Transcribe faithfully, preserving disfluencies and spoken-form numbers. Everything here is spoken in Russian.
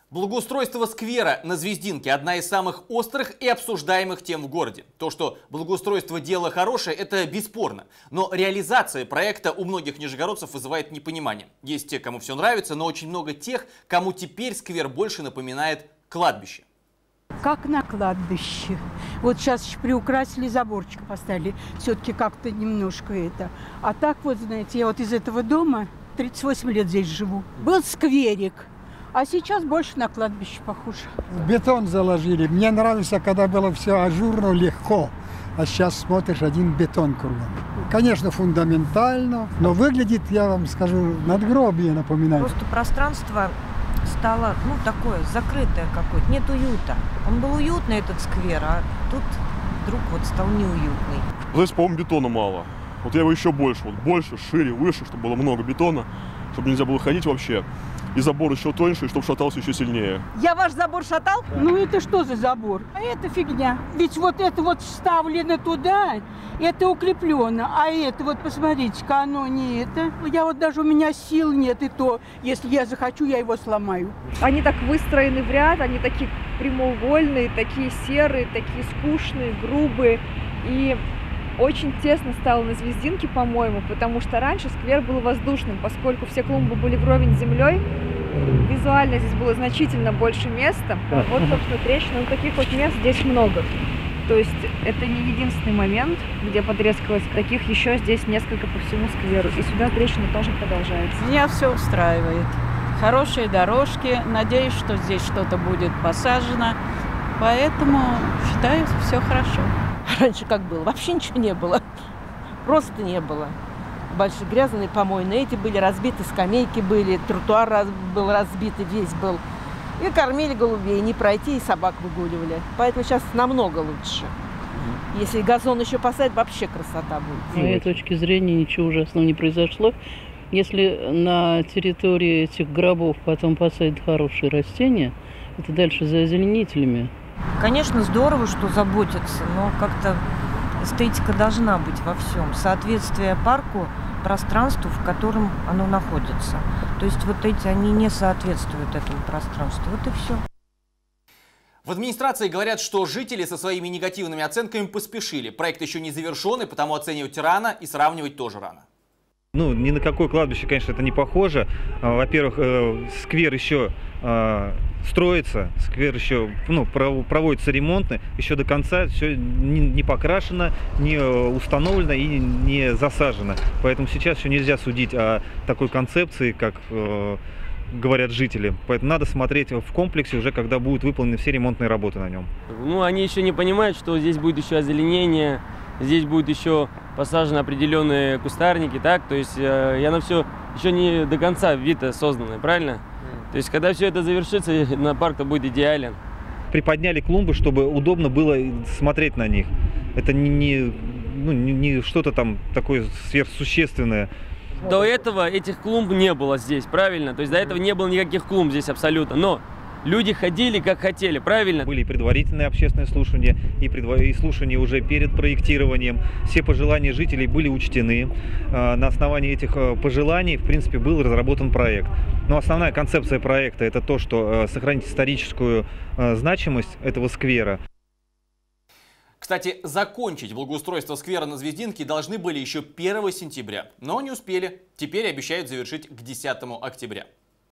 Благоустройство сквера на Звездинке – одна из самых острых и обсуждаемых тем в городе. То, что благоустройство – дело хорошее, это бесспорно. Но реализация проекта у многих нижегородцев вызывает непонимание. Есть те, кому все нравится, но очень много тех, кому теперь сквер больше напоминает кладбище. Как на кладбище. Вот сейчас еще приукрасили, заборчик поставили. Все-таки как-то немножко это. А так вот, знаете, я вот из этого дома тридцать восемь лет здесь живу. Был скверик. А сейчас больше на кладбище похоже. Бетон заложили. Мне нравится, когда было все ажурно, легко. А сейчас смотришь, один бетон кругом. Конечно, фундаментально, но выглядит, я вам скажу, надгробие напоминает. Просто пространство стало, ну, такое, закрытое какое-то, нет уюта. Он был уютный, этот сквер, а тут вдруг вот стал неуютный. Здесь, по-моему, бетона мало. Вот я его еще больше, вот больше, шире, выше, чтобы было много бетона, чтобы нельзя было ходить вообще. И забор еще тоньше, и чтобы шатался еще сильнее. Я ваш забор шатал? Ну это что за забор? А это фигня. Ведь вот это вот вставлено туда, это укреплено. А это вот, посмотрите-ка, оно не это. Я вот даже у меня сил нет, и то, если я захочу, я его сломаю. Они так выстроены в ряд, они такие прямоугольные, такие серые, такие скучные, грубые. И очень тесно стало на Звездинке, по-моему, потому что раньше сквер был воздушным, поскольку все клумбы были вровень с землей. Визуально здесь было значительно больше места. Вот, собственно, трещины. Ну, таких вот мест здесь много. То есть это не единственный момент, где потрескалось. Таких еще здесь несколько по всему скверу. И сюда трещина тоже продолжается. Меня все устраивает. Хорошие дорожки. Надеюсь, что здесь что-то будет посажено. Поэтому считаю, все хорошо. Раньше как было? Вообще ничего не было. Просто не было. Большие грязные помойные, эти были разбиты, скамейки были, тротуар раз, был разбит, весь был. И кормили голубей, не пройти, и собак выгуливали. Поэтому сейчас намного лучше. Если газон еще посадить, вообще красота будет. С моей точки зрения ничего ужасного не произошло. Если на территории этих гробов потом посадят хорошие растения, это дальше за озеленителями. Конечно, здорово, что заботятся, но как-то эстетика должна быть во всем. Соответствие парку, пространству, в котором оно находится. То есть вот эти, они не соответствуют этому пространству. Вот и все. В администрации говорят, что жители со своими негативными оценками поспешили. Проект еще не завершен, и потому оценивать рано и сравнивать тоже рано. Ну, ни на какое кладбище, конечно, это не похоже. Во-первых, сквер еще строится, сквер еще, ну, проводится ремонтный, еще до конца все не покрашено, не установлено и не засажено. Поэтому сейчас еще нельзя судить о такой концепции, как говорят жители. Поэтому надо смотреть в комплексе уже, когда будут выполнены все ремонтные работы на нем. Ну, они еще не понимают, что здесь будет еще озеленение, здесь будут еще посажены определенные кустарники, так? То есть э, я на все еще не до конца вид созданный, правильно? Mm. То есть когда все это завершится, на парк-то будет идеален. Приподняли клумбы, чтобы удобно было смотреть на них. Это не, не, ну, не, не что-то там такое сверхсущественное. До этого этих клумб не было здесь, правильно? То есть до этого не было никаких клумб здесь абсолютно. Но люди ходили как хотели, правильно? Были и предварительные общественные слушания, и, предва... и слушания уже перед проектированием. Все пожелания жителей были учтены. На основании этих пожеланий, в принципе, был разработан проект. Но основная концепция проекта – это то, что сохранить историческую значимость этого сквера. Кстати, закончить благоустройство сквера на Звездинке должны были еще первого сентября, но не успели. Теперь обещают завершить к десятому октября.